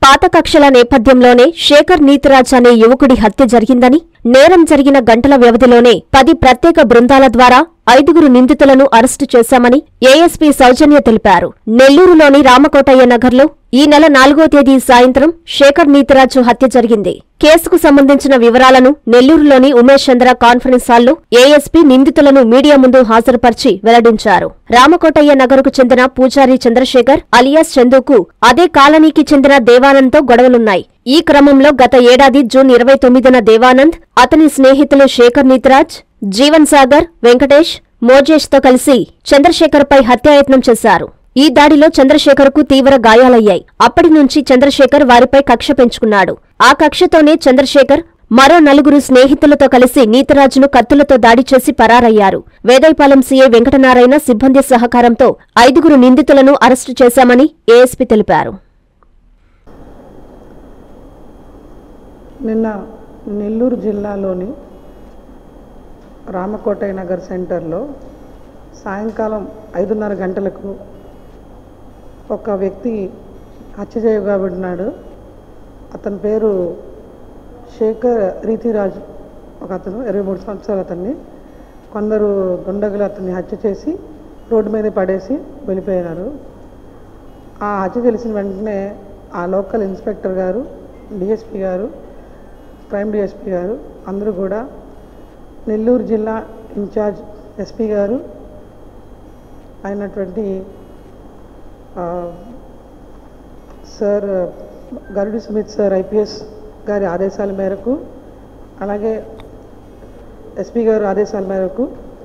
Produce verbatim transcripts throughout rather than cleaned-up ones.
పాత కక్షల నేపథ్యంలోనే శేఖర్ నీతిరాజ్ అనే యువకుడి హత్య జరిగిందని, నేరం జరిగిన గంటల వ్యవధిలోనే పది ప్రత్యేక బృందాల ద్వారా ఐదుగురు నిందితులను అరెస్టు చేశామని ఏఎస్పీ సౌజన్య తెలిపారు. నెల్లూరులోని రామకోటయ్య నగర్లో ఈ నెల నాలుగో తేదీ సాయంత్రం శేఖర్ నీతిరాజు హత్య జరిగింది. కేసుకు సంబంధించిన వివరాలను నెల్లూరులోని ఉమేష్ చంద్ర కాన్ఫరెన్స్ హాల్లో ఏఎస్పీ నిందితులను మీడియా ముందు హాజరుపర్చి వెల్లడించారు. రామకోటయ్య నగరుకు చెందిన పూజారి చంద్రశేఖర్ అలియాస్ చందుకు అదే కాలనీకి చెందిన దేవానంద్తో గొడవలున్నాయి. ఈ క్రమంలో గత ఏడాది జూన్ ఇరవై తొమ్మిదిన దేవానంద్, అతని స్నేహితులు శేఖర్ నీతిరాజ్, జీవన్ సాగర్, వెంకటేష్, మోజేష్ తో కలిసి చంద్రశేఖర్ పై హత్యాయత్నం చేశారు. ఈ దాడిలో చంద్రశేఖర్ కు తీవ్ర గాయాలయ్యాయి. అప్పటి నుంచి చంద్రశేఖర్ వారిపై కక్ష పెంచుకున్నాడు. ఆ కక్షతోనే చంద్రశేఖర్ మరో నలుగురు స్నేహితులతో కలిసి నీతిరాజును కత్తులతో దాడి చేసి పరారయ్యారు. వేదాయపాలెం సీఐ వెంకటనారాయణ సిబ్బంది సహకారంతో ఐదుగురు నిందితులను అరెస్టు చేశామని ఏఎస్పీ తెలిపారు. నిన్న నెల్లూరు జిల్లాలోని రామకోటయ్య నగర్ సెంటర్లో సాయంకాలం ఐదున్నర గంటలకు ఒక వ్యక్తి హత్య చేయబడినాడు. అతని పేరు శేఖర్ రీతిరాజు. ఒక అతను ఇరవై మూడు సంవత్సరాలు. అతన్ని కొందరు దుండగులు అతన్ని హత్య చేసి రోడ్డు మీద పడేసి వెళ్ళిపోయినారు. ఆ హత్య తెలిసిన వెంటనే ఆ లోకల్ ఇన్స్పెక్టర్ గారు, డిఎస్పీ గారు, ప్రైమ్ డిఎస్పీ గారు అందరూ కూడా నెల్లూరు జిల్లా ఇన్ఛార్జ్ ఎస్పీ గారు అయినటువంటి sir Garudi Sumit sir IPS గారి ఆదేశాల మేరకు, అలాగే ఎస్పీ గారు ఆదేశాల మేరకు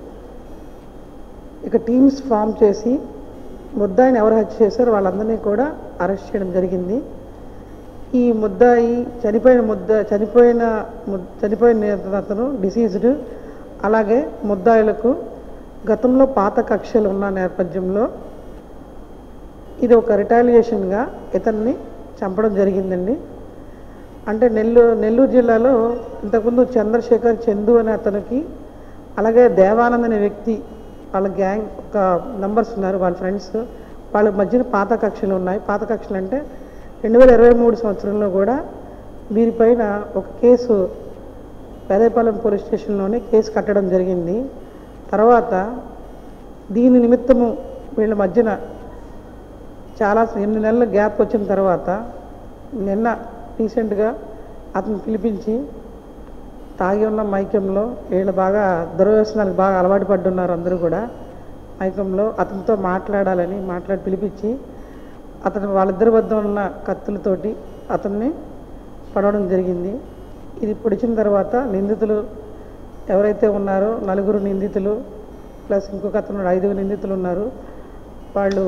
ఇక టీమ్స్ ఫామ్ చేసి ముద్దాయిని ఎవరు హత్య చేశారో వాళ్ళందరినీ కూడా అరెస్ట్ చేయడం జరిగింది. ఈ ముద్దాయి చనిపోయిన ముద్ద చనిపోయిన చనిపోయిన అతను డిసీజ్డ్. అలాగే ముద్దాయిలకు గతంలో పాత కక్షలు ఉన్న నేపథ్యంలో ఇది ఒక రిటాలియేషన్గా ఇతన్ని చంపడం జరిగిందండి. అంటే నెల్లూరు నెల్లూరు జిల్లాలో ఇంతకుముందు చంద్రశేఖర్ చందు అనే అతనికి, అలాగే దేవానంద్ అనే వ్యక్తి, వాళ్ళ గ్యాంగ్ ఒక నంబర్స్ ఉన్నారు, వాళ్ళ ఫ్రెండ్స్, వాళ్ళ మధ్యన పాత కక్షలు ఉన్నాయి. పాత కక్షలు అంటే రెండు వేల ఇరవై మూడు సంవత్సరంలో కూడా వీరిపైన ఒక కేసు వేదాయపాలెం పోలీస్ స్టేషన్లోనే కేసు కట్టడం జరిగింది. తర్వాత దీని నిమిత్తము వీళ్ళ మధ్యన చాలా ఎనిమిది నెలల గ్యాప్ వచ్చిన తర్వాత నిన్న రీసెంట్గా అతను పిలిపించి తాగి ఉన్న మైకంలో వీళ్ళు బాగా దుర్వ్యసనాలకు బాగా అలవాటు పడ్డున్నారు. అందరూ కూడా మైకంలో అతనితో మాట్లాడాలని మాట్లాడి పిలిపించి అతను వాళ్ళిద్దరి వద్ద ఉన్న కత్తులతోటి అతన్ని పడవడం జరిగింది. ఇది పొడిచిన తర్వాత నిందితులు ఎవరైతే ఉన్నారో నలుగురు నిందితులు ప్లస్ ఇంకొక అతను ఐదుగురు నిందితులు ఉన్నారు. వాళ్ళు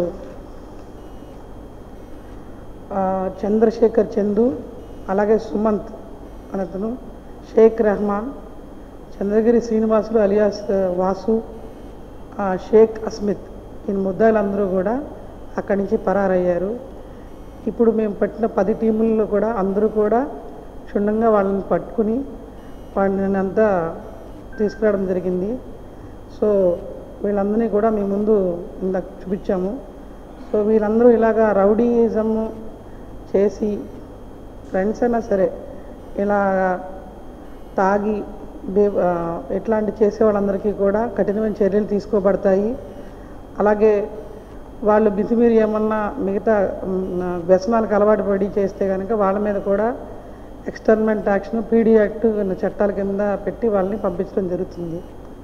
చంద్రశేఖర్ చందు, అలాగే సుమంత్ అనతను, షేక్ రెహమాన్, చంద్రగిరి శ్రీనివాసులు అలియాస్ వాసు, షేక్ అస్మిత్, ఈ ముద్దాయిలందరూ కూడా అక్కడి నుంచి పరారయ్యారు. ఇప్పుడు మేము పట్టిన పది టీముల్లో కూడా అందరూ కూడా క్షుణ్ణంగా వాళ్ళని పట్టుకుని వాళ్ళని అంతా తీసుకురావడం జరిగింది. సో వీళ్ళందరినీ కూడా మేము ముందు ఇందాక చూపించాము. సో వీళ్ళందరూ ఇలాగా రౌడీయిజం చేసి ఫ్రెండ్స్ అయినా సరే ఇలా తాగి బే ఎట్లాంటి చేసే వాళ్ళందరికీ కూడా కఠినమైన చర్యలు తీసుకోబడతాయి. అలాగే వాళ్ళు మితిమీరి ఏమన్నా మిగతా వ్యసనాలకు అలవాటు పడి చేస్తే కనుక వాళ్ళ మీద కూడా ఎక్స్టర్న్మెంట్ యాక్షన్, పీడీ యాక్ట్ చట్టాల కింద పెట్టి వాళ్ళని పంపించడం జరుగుతుంది.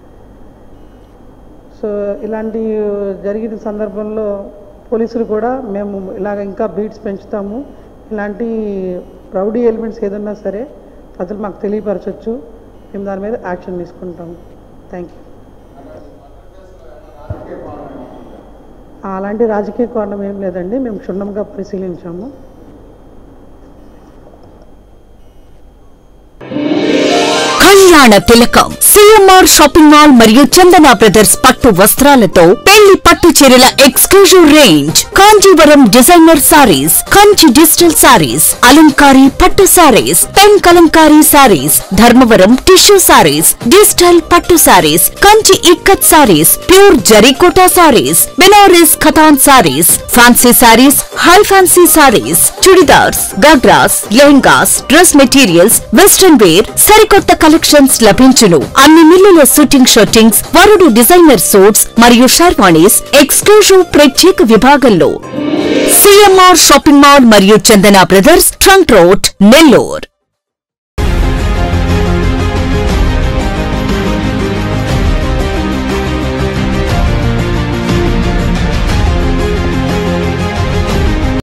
సో ఇలాంటి జరిగిన సందర్భంలో పోలీసులు కూడా మేము ఇలాగ ఇంకా బీట్స్ పెంచుతాము, ఇలాంటి రౌడీ ఎలిమెంట్స్ ఏదన్నా సరే ప్రజలు మాకు తెలియపరచవచ్చు, మేము దాని మీద యాక్షన్ తీసుకుంటాము. Thank you. అలాంటి రాజకీయ కారణం ఏం లేదండి, మేము క్షుణ్ణంగా పరిశీలించాము. కళ్యాణ తిలకం సిఎంఆర్ షాపింగ్ మాల్ మరియు చందన బ్రదర్స్ పట్టు వస్త్రాలతో పెళ్లి పట్టు చీరల exclusive range, Kanjeevaram designer saris, Kanchi digital saris, అలంకారీ పట్టు saris, pen Kalamkari saris, Dharmavaram tissue saris, digital పట్టు సారీస్, కంచి ఇక్కత్ సారీస్, ప్యూర్ జరీకోటా saris, Benaras Khatan saris, fancy saris, high fancy saris, chudidars, ghagras, lehengas, dress materials, western wear, సరికొత్త కలెక్షన్స్ లభించును. అన్ని మిల్లుల షూటింగ్ షూటింగ్స్, వరుడు డిజైనర్ సూట్స్ మరియు షర్వాణీస్ ఎక్స్క్లూజివ్ ప్రత్యేక విభాగంలో. సిఎంఆర్ షాపింగ్ మాల్ మరియు Chandana brothers, trunk road, Nellore.